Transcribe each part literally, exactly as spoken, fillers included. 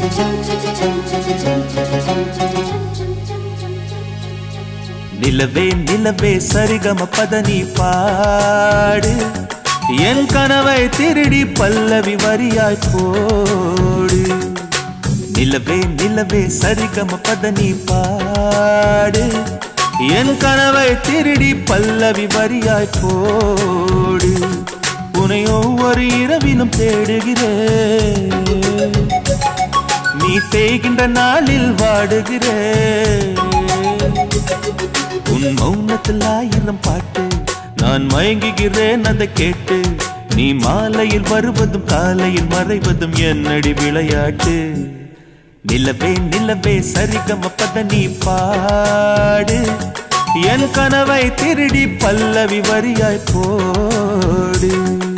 நிலவே நிலவே சரிகம பதனி பாடு என் கனவை திருடி பல்லவி வரியாய் போடு. நிலவே நிலவே சரிகம பதனி பாடு என் கனவை திருடி பல்லவி வரியாய் போடு. உன்னை ஒவ்வொரு இரவிலும் தேடுகிறேன், நீ தேய்கின்ற நாளில் வாடுகிறேன். உன் மௌனத்தில் ஆயிரம் பாட்டு நான் மயங்குகிறேன் அதை கேட்டு. நீ மாலையில் வருவதும் காலையில் மறைவதும் என்னடி விளையாட்டு. நிலவே நிலவே சரிகம பதனி பாடு என் கனவை திருடி பல்லவி வரியாய் போடு.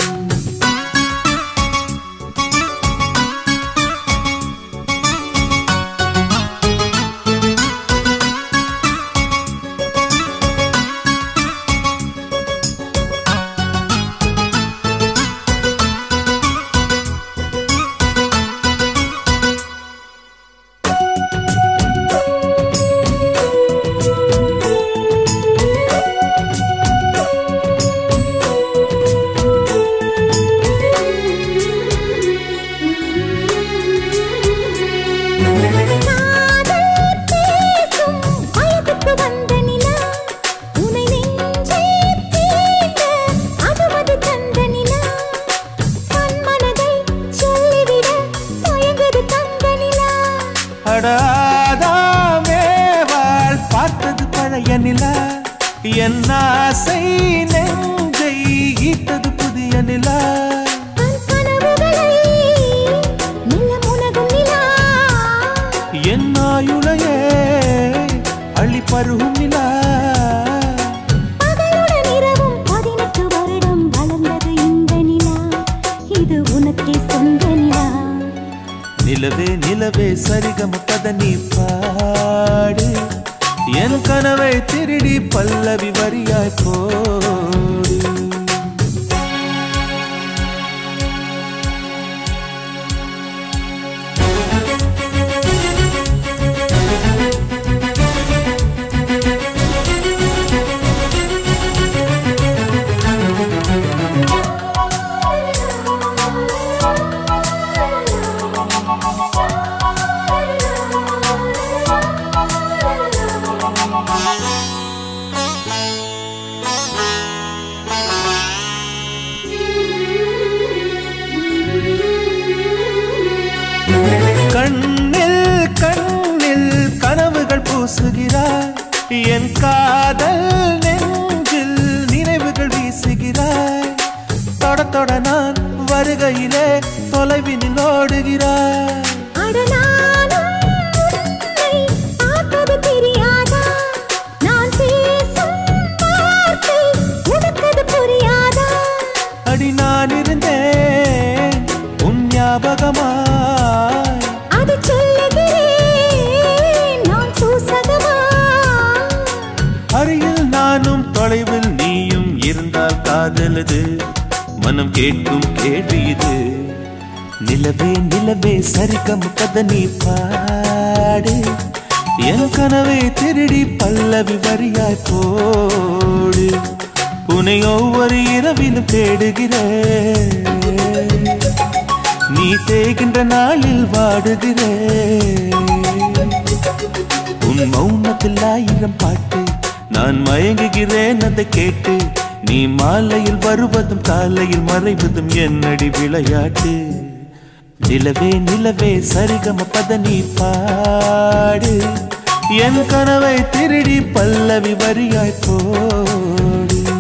அடாதாமேவாள் பார்த்தது பழைய நிலா, என் ஆசை நெஞ்சை ஈட்டது புதிய நிலா. என் ஆயுளையே அள்ளி பருகும் நிலா. பதினெட்டு வருடம் வளர்ந்தது இந்த நிலா, இது உனக்கே சொந்த நிலா. நிலவே நிலவே சரிகம பதனி பாடு என் கனவை திருடி பல்லவி வரியாய் போடு. கண்ணில் கண்ணில் கனவுகள் பூசுகிறாய், என் காதல் நெஞ்சில் நினைவுகள் வீசுகிறாய். தொட தொட நான் வருகையிலே தொலைவினில் ஓடுகிறாய். அடி நான் இருந்தேன் உன் ஞாபகமாய், அருகில் நானும் தொலைவில் நீயும் இருந்தால் காதலது மனம் கேட்கும் கேள்வி இது. நிலவே நிலவே சரிகம பதனி பாடு என் கனவை திருடி பல்லவி வரியாய் போடு. உன்னை ஒவ்வொரு இரவிலும் தேடுகிறேன், நீ தேய்கின்ற நாளில் வாடுகிறேன். உன் மௌனத்தில் ஆயிரம் பாட்டு நான் மயங்குகிறேன் அதை கேட்டு. நீ மாலையில் வருவதும் காலையில் மறைவதும் என்னடி விளையாட்டு. நிலவே நிலவே சரிகம பதனி பாடு என் கனவை திருடி பல்லவி வரியாய் போடு.